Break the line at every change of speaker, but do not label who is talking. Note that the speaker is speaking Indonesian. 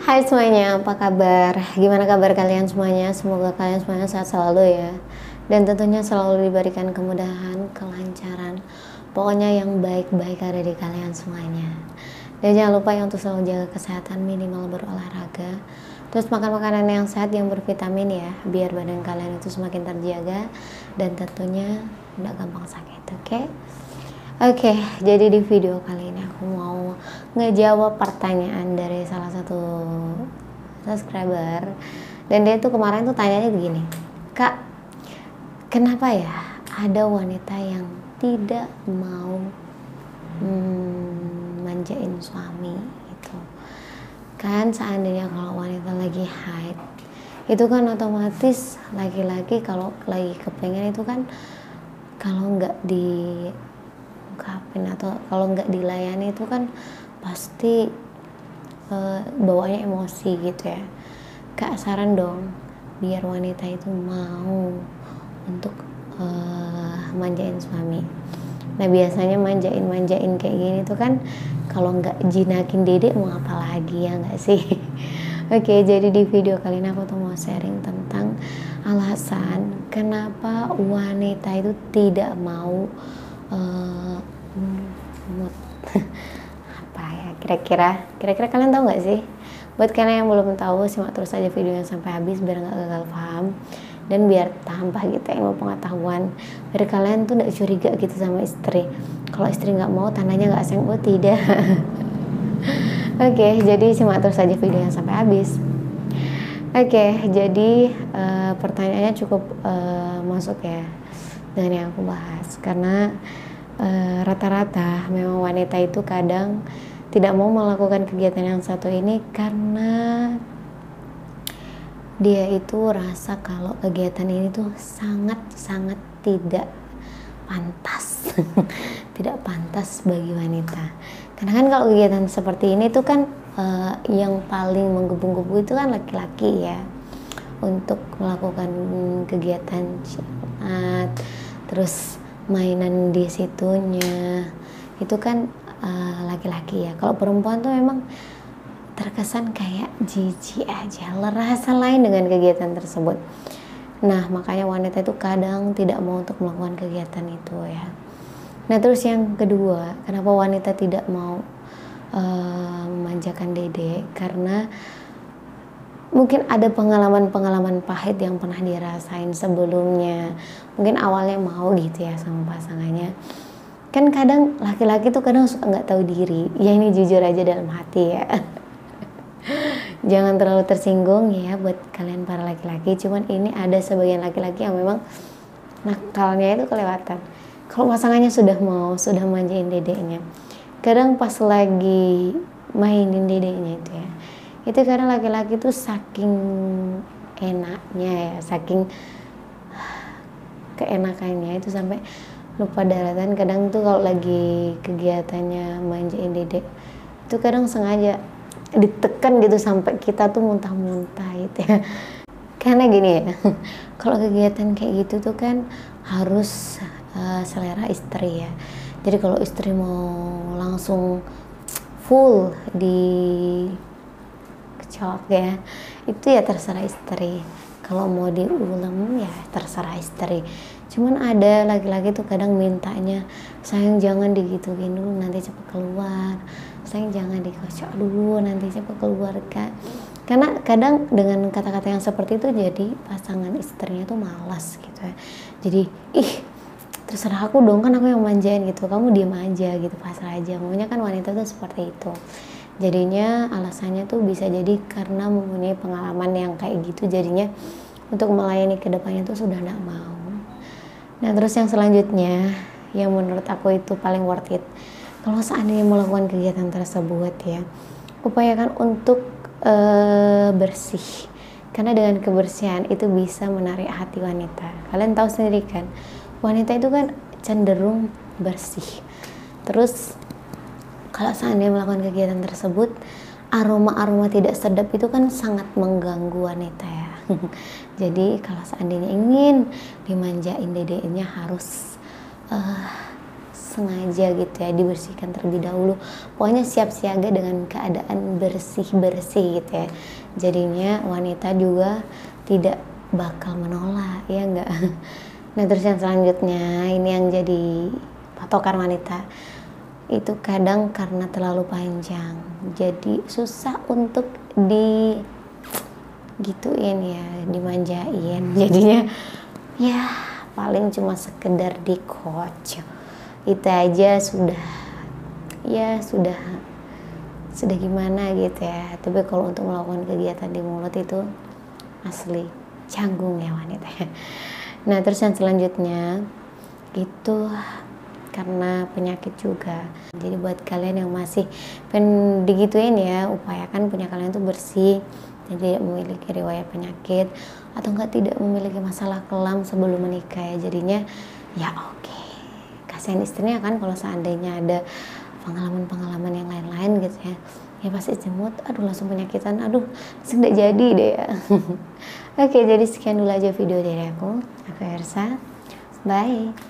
Hai semuanya, apa kabar? Gimana kabar kalian semuanya? Semoga kalian semuanya sehat selalu ya. Dan tentunya selalu diberikan kemudahan, kelancaran. Pokoknya yang baik-baik ada di kalian semuanya. Dan jangan lupa ya untuk selalu jaga kesehatan, minimal berolahraga. Terus makan makanan yang sehat, yang bervitamin ya, biar badan kalian itu semakin terjaga. Dan tentunya tidak gampang sakit, oke? Oke, jadi di video kali ini aku mau ngejawab pertanyaan dari salah satu subscriber. Dan dia tuh kemarin tuh tanyanya begini, Kak, kenapa ya ada wanita yang tidak mau manjain suami gitu? Kan seandainya kalau wanita lagi haid, itu kan otomatis laki-laki kalau lagi kepengen itu kan kalau nggak atau kalau nggak dilayani itu kan pasti bawaannya emosi gitu ya. Kak, saran dong biar wanita itu mau untuk manjain suami. Nah biasanya manjain kayak gini tuh kan kalau nggak jinakin dedek mau apa lagi ya nggak sih? Oke, jadi di video kali ini aku tuh mau sharing tentang alasan kenapa wanita itu tidak mau apa ya kira-kira kalian tahu nggak sih? Buat kalian yang belum tahu, simak terus aja videonya sampai habis biar nggak gagal paham dan biar tambah gitu ilmu pengetahuan, biar kalian tuh nggak curiga gitu sama istri. Kalau istri nggak mau tandanya nggak sayang, oh tidak. Oke, jadi simak terus aja videonya sampai habis. Oke, jadi pertanyaannya cukup masuk ya dengan yang aku bahas, karena rata-rata memang wanita itu kadang tidak mau melakukan kegiatan yang satu ini karena dia itu rasa kalau kegiatan ini tuh sangat-sangat tidak pantas. Tidak pantas bagi wanita, karena kan kalau kegiatan seperti ini tuh kan yang paling menggebu-gebu itu kan laki-laki ya, untuk melakukan kegiatan sunat, terus mainan di situnya itu kan laki-laki ya. Kalau perempuan tuh memang terkesan kayak jijik aja, rasa lain dengan kegiatan tersebut. Nah makanya wanita itu kadang tidak mau untuk melakukan kegiatan itu ya. Nah terus yang kedua, kenapa wanita tidak mau memanjakan dede, karena mungkin ada pengalaman-pengalaman pahit yang pernah dirasain sebelumnya. Mungkin awalnya mau gitu ya sama pasangannya. Kan kadang laki-laki tuh kadang suka nggak tahu diri. Ya ini jujur aja dalam hati ya. Jangan terlalu tersinggung ya buat kalian para laki-laki. Cuman ini ada sebagian laki-laki yang memang nakalnya itu kelewatan. Kalau pasangannya sudah manjain dedeknya, kadang pas lagi mainin dedeknya itu ya, itu karena laki-laki tuh saking enaknya ya, saking keenakannya itu sampai lupa daratan. Kadang tuh kalau lagi kegiatannya manjain dedek itu kadang sengaja ditekan gitu sampai kita tuh muntah-muntah gitu ya. Karena gini ya, kalau kegiatan kayak gitu tuh kan harus selera istri ya. Jadi kalau istri mau langsung full di kecok ya, itu ya terserah istri. Kalau mau diulem ya terserah istri. Cuman ada laki-laki tuh kadang mintanya, sayang jangan digituin dulu nanti cepet keluar, sayang jangan dikocok dulu nanti cepet keluar kan. Karena kadang dengan kata-kata yang seperti itu jadi pasangan istrinya tuh malas gitu ya. Jadi terserah aku dong, kan aku yang manjain gitu, kamu diam aja gitu, pasrah aja. Maunya kan wanita tuh seperti itu. Jadinya alasannya tuh bisa jadi karena mempunyai pengalaman yang kayak gitu, jadinya untuk melayani kedepannya tuh sudah gak mau. Nah terus yang selanjutnya yang menurut aku itu paling worth it, kalau seandainya melakukan kegiatan tersebut ya, upayakan untuk bersih, karena dengan kebersihan itu bisa menarik hati wanita. Kalian tahu sendiri kan, wanita itu kan cenderung bersih. Terus kalau seandainya melakukan kegiatan tersebut, aroma-aroma tidak sedap itu kan sangat mengganggu wanita ya. Jadi kalau seandainya ingin dimanjain dedeknya harus sengaja gitu ya dibersihkan terlebih dahulu. Pokoknya siap siaga dengan keadaan bersih-bersih gitu ya. Jadinya wanita juga tidak bakal menolak, ya enggak. Nah terus yang selanjutnya ini yang jadi patokan wanita itu kadang karena terlalu panjang jadi susah untuk gituin ya, dimanjain. Jadinya ya paling cuma sekedar dikocok itu aja sudah gimana gitu ya. Tapi kalau untuk melakukan kegiatan di mulut itu asli canggung ya wanita. Nah terus yang selanjutnya itu karena penyakit juga. Jadi buat kalian yang masih pengen digituin ya, upayakan punya kalian tuh bersih dan tidak memiliki riwayat penyakit atau tidak memiliki masalah kelam sebelum menikah ya. Jadinya ya oke. Kasihan istrinya kan kalau seandainya ada pengalaman-pengalaman yang lain-lain gitu ya. Ya pasti jemut, aduh langsung penyakitan, aduh langsung gak jadi deh ya. Oke, jadi sekian dulu aja video dari aku Ersa. Bye.